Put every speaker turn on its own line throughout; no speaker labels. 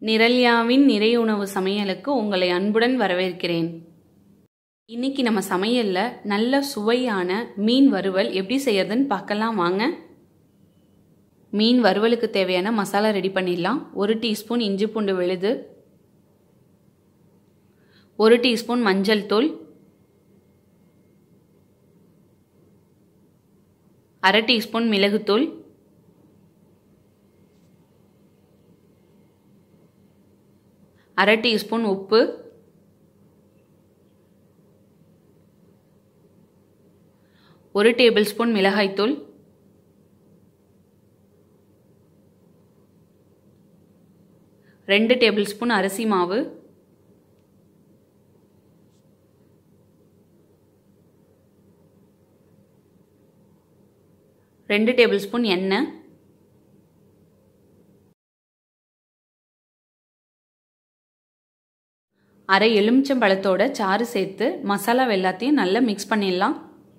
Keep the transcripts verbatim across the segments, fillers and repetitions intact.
நிரல்யாவின் நிறையுணவு சமையலுக்கு உங்களை அன்புடன் வரவேற்கிறேன். இன்னைக்கு நம்ம சமையல்ல நல்ல சுவையான மீன் வறுவல் எப்படி செய்யறதுன்னு பார்க்கலாம் வாங்க. மீன் வறுவலுக்கு தேவையான மசாலா ரெடி பண்ணிடலாம். ஒரு டீஸ்பூன் இஞ்சி பூண்டு விழுது, ஒரு டீஸ்பூன் மஞ்சள் தூள், அரை டீஸ்பூன் மிளகுத்தூள், அரை டீஸ்பூன் உப்பு, ஒரு டேபிள் ஸ்பூன் மிளகாய்த்தூள், ரெண்டு டேபிள் ஸ்பூன் அரிசி மாவு, ரெண்டு டேபிள் ஸ்பூன் எண்ணெய், அரை எலுமிச்சம்பழத்தோட சாறு சேர்த்து மசாலா எல்லாத்தையும் நல்லா மிக்ஸ் பண்ணிடலாம்.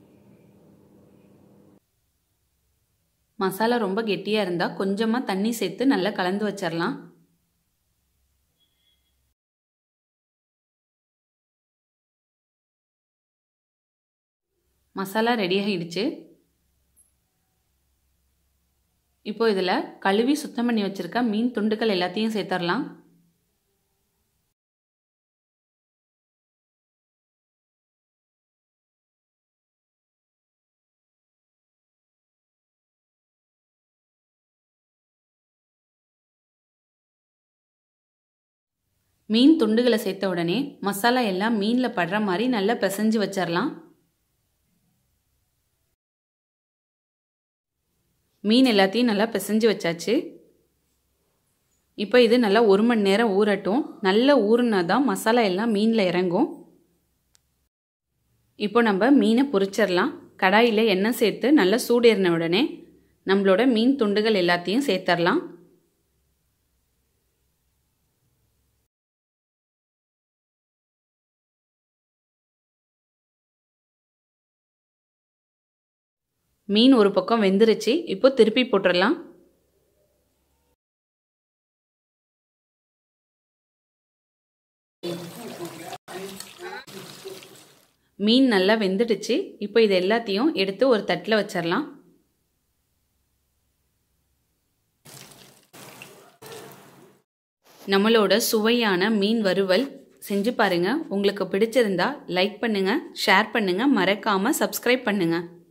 மசாலா ரொம்ப கெட்டியாக இருந்தால் கொஞ்சமாக தண்ணி சேர்த்து நல்லா கலந்து வச்சிடலாம். மசாலா ரெடி ஆகிடுச்சு. இப்போ இதில் கழுவி சுத்தம் பண்ணி வச்சிருக்க மீன் துண்டுகள் எல்லாத்தையும் சேர்த்துடலாம். மீன் துண்டுகளை சேர்த்த உடனே மசாலா எல்லாம் மீனில் படுற மாதிரி நல்லா பிசைஞ்சு வச்சிடலாம். மீன் எல்லாத்தையும் நல்லா பிசைஞ்சு வச்சாச்சு. இப்போ இது நல்லா ஒரு மணி நேரம் ஊறட்டும். நல்லா ஊறுனா தான் மசாலா எல்லாம் மீனில் இறங்கும். இப்போ நம்ம மீனை பொரிச்சிடலாம். கடாயில் எண்ணெய் சேர்த்து நல்லா சூடேறின உடனே நம்மளோட மீன் துண்டுகள் எல்லாத்தையும் சேர்த்துடலாம். மீன் ஒரு பக்கம் வெந்துருச்சு. இப்போ திருப்பி போட்டுடலாம். மீன் நல்லா வெந்துடுச்சு. இப்போ இது எல்லாத்தையும் எடுத்து ஒரு தட்டில் வச்சிடலாம். நம்மளோட சுவையான மீன் வறுவல் செஞ்சு பாருங்க. உங்களுக்கு பிடிச்சிருந்தா லைக் பண்ணுங்க, ஷேர் பண்ணுங்க, மறக்காம சப்ஸ்கிரைப் பண்ணுங்க.